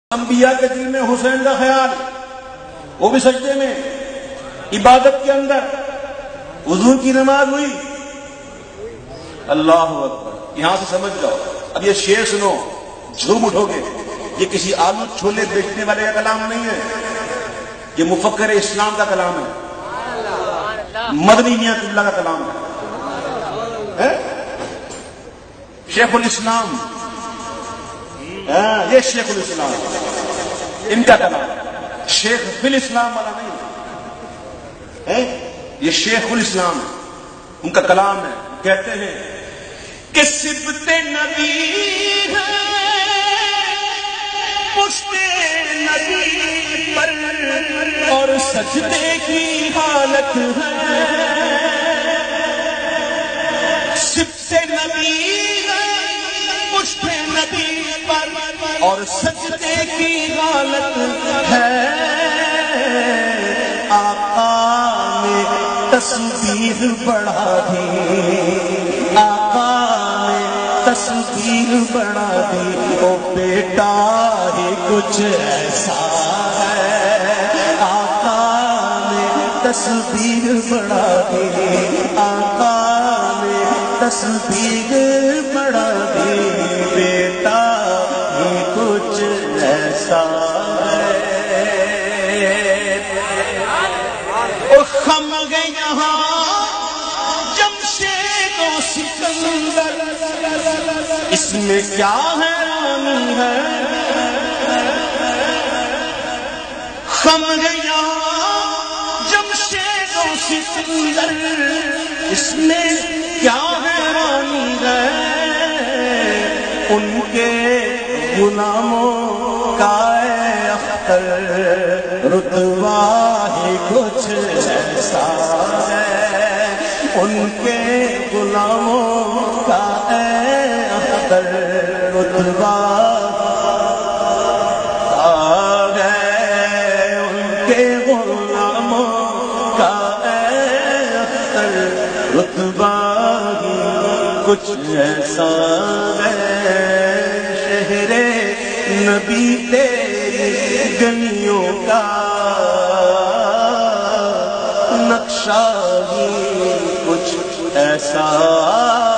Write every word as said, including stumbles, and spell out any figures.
انبیاء کے دل میں حسین کا خیال، وہ بھی سجدے میں، عبادت کے اندر، وضو کی نماز ہوئی، اللہ اکبر۔ یہاں سے سمجھ جاؤ، اب یہ شعر سنو، جھوم اٹھو گے، یہ کسی آلو چھولے بیچنے والے کا کلام نہیں ہے، یہ مفکر اسلام کا کلام ہے، مدنی نعمت اللہ کا کلام ہے، شیخ الاسلام، یہ شیخ الاسلام ان کا کلام، شیخ فی الاسلام والا نہیں ہے، یہ شیخ الاسلام ہے، ان کا کلام ہے۔ کہتے ہیں کہ صفت نبی ہے پشت نبی پر اور سجدے کی حالت ہے، صفت نبی ہے پشت نبی پر اور سجدے کی حالت ہے، آقا نے تسبیح بڑھا دی، آقا نے تسبیح بڑھا دی، او بیٹا ہی کچھ ایسا ہے، آقا نے تسبیح بڑھا دی، آقا نے تسبیح بڑھا دی، بیٹا ہی کچھ ایسا ہے۔ او خم گئے یہاں جمشید و سکندر، اس میں کیا حیرانی ہے، خم گئے یہاں جمشید و سکندر، اس میں کیا حیرانی ہے، ان کے غلاموں کا اے اختر رتبہ ہی کچھ ایسا ہے، ان کے غلاموں کا اے اختر رتبہ ہے، ان کے غلاموں کا اے اختر رتبہ ہی کچھ ایسا ہے، شہر نبی تیری گلیوں کا نقشہ ہی کچھ ایسا